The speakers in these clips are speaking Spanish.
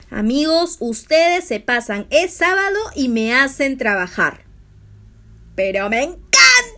Amigos, ustedes se pasan, es sábado y me hacen trabajar. ¡Pero me encanta!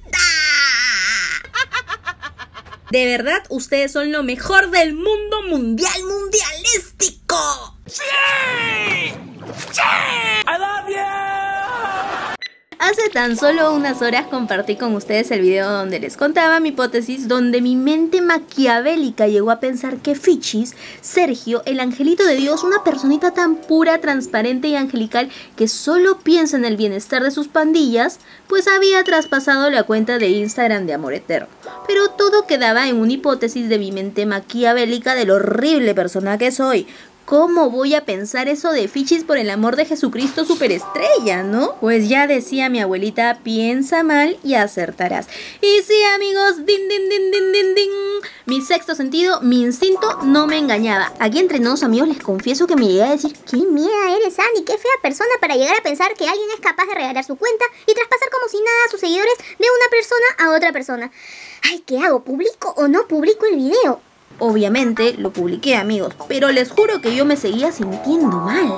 De verdad, ustedes son lo mejor del mundo mundialístico. ¡Sí! ¡Sí! ¡I love you! Hace tan solo unas horas compartí con ustedes el video donde les contaba mi hipótesis, donde mi mente maquiavélica llegó a pensar que Fichis, Sergio, el angelito de Dios, una personita tan pura, transparente y angelical que solo piensa en el bienestar de sus pandillas, pues había traspasado la cuenta de Instagram de Amor Eterno. Pero todo quedaba en una hipótesis de mi mente maquiavélica del horrible persona que soy. ¿Cómo voy a pensar eso de Fichis por el amor de Jesucristo superestrella, no? Pues ya decía mi abuelita, piensa mal y acertarás. Y sí, amigos, din, din, din, din, din, din. Mi sexto sentido, mi instinto no me engañaba. Aquí entre nos, amigos, les confieso que me llegué a decir, qué mierda eres, Andy, qué fea persona para llegar a pensar que alguien es capaz de regalar su cuenta y traspasar como si nada a sus seguidores de una persona a otra persona. Ay, ¿qué hago? ¿Publico o no publico el video? Obviamente lo publiqué, amigos, pero les juro que yo me seguía sintiendo mal.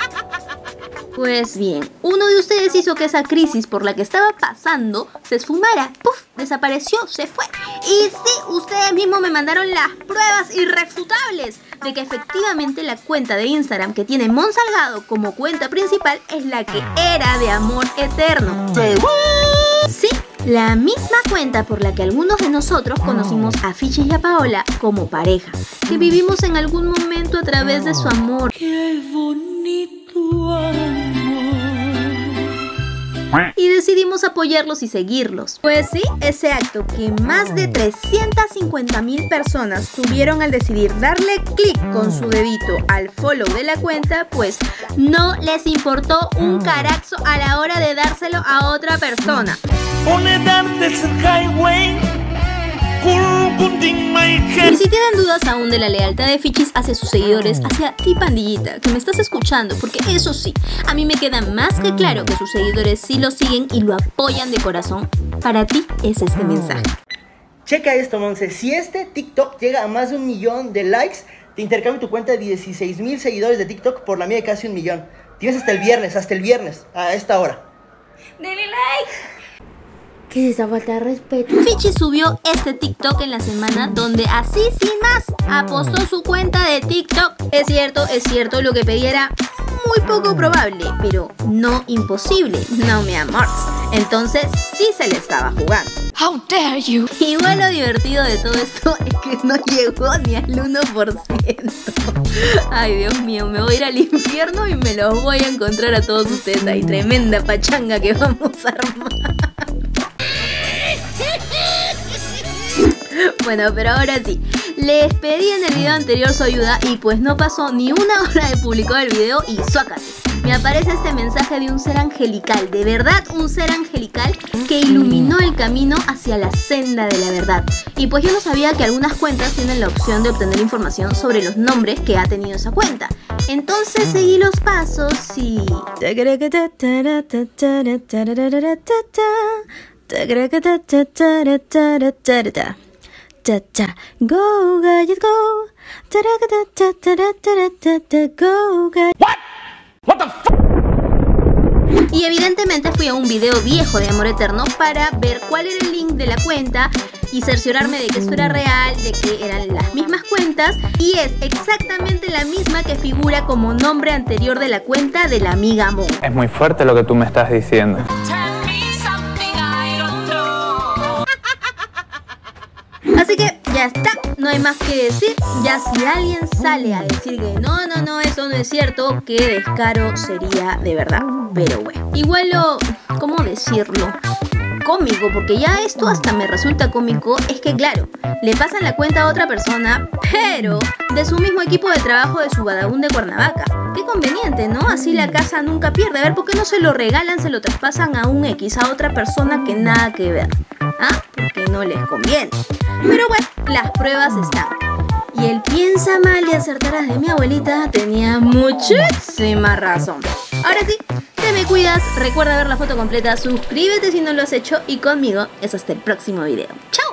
Pues bien, uno de ustedes hizo que esa crisis por la que estaba pasando se esfumara. ¡Puf! Desapareció, se fue. Y sí, ustedes mismos me mandaron las pruebas irrefutables de que efectivamente la cuenta de Instagram que tiene Mon Salgado como cuenta principal es la que era de Amor Eterno. Sí, la misma cuenta por la que algunos de nosotros conocimos a Fichis y a Paola como pareja, que vivimos en algún momento a través de su amor. ¡Qué bonito amor! Y decidimos apoyarlos y seguirlos. Pues sí, ese acto que más de 350,000 personas tuvieron al decidir darle clic con su dedito al follow de la cuenta, pues no les importó un carajo a la hora de dárselo a otra persona. Y si tienen dudas aún de la lealtad de Fichis hacia sus seguidores, hacia ti, pandillita, que me estás escuchando, porque eso sí, a mí me queda más que claro que sus seguidores sí lo siguen y lo apoyan de corazón. Para ti es este mensaje. Checa esto, Monse, si este TikTok llega a más de 1 millón de likes, te intercambio tu cuenta de 16,000 seguidores de TikTok por la mía de casi 1 millón. Tienes hasta el viernes, a esta hora. ¡Dale like! ¿Qué es esa falta de respeto? Fichis subió este TikTok en la semana donde así sin más apostó su cuenta de TikTok. Es cierto, lo que pedía era muy poco probable, pero no imposible, no mi amor. Entonces sí se le estaba jugando. How dare you? Igual lo divertido de todo esto es que no llegó ni al 1%. Ay, Dios mío, me voy a ir al infierno y me los voy a encontrar a todos ustedes ahí. Tremenda pachanga que vamos a armar. Bueno, pero ahora sí, les pedí en el video anterior su ayuda y pues no pasó ni una hora de publicado el video y ¡suácate! Me aparece este mensaje de un ser angelical, de verdad un ser angelical que iluminó el camino hacia la senda de la verdad. Y pues yo no sabía que algunas cuentas tienen la opción de obtener información sobre los nombres que ha tenido esa cuenta. Entonces seguí los pasos y... Go, Gallos, go. Go, Gallos. What the fuck? Y evidentemente fui a un video viejo de Amor Eterno para ver cuál era el link de la cuenta y cerciorarme de que esto era real, de que eran las mismas cuentas y es exactamente la misma que figura como nombre anterior de la cuenta de la amiga Mon. Es muy fuerte lo que tú me estás diciendo. Así que ya está, no hay más que decir. Ya si alguien sale a decir que no, eso no es cierto, qué descaro sería de verdad. Pero bueno, igual ¿cómo decirlo? Cómico, porque ya esto hasta me resulta cómico, es que claro, le pasan la cuenta a otra persona, pero de su mismo equipo de trabajo de su Badabun de Cuernavaca. Qué conveniente, ¿no? Así la casa nunca pierde. A ver, ¿por qué no se lo regalan, se lo traspasan a un X, a otra persona que nada que ver? ¿Ah? Porque no les conviene. Pero bueno, las pruebas están. Y el piensa mal y acertarás de mi abuelita tenía muchísima razón. Ahora sí, te me cuidas, recuerda ver la foto completa, suscríbete si no lo has hecho y conmigo es hasta el próximo video. ¡Chao!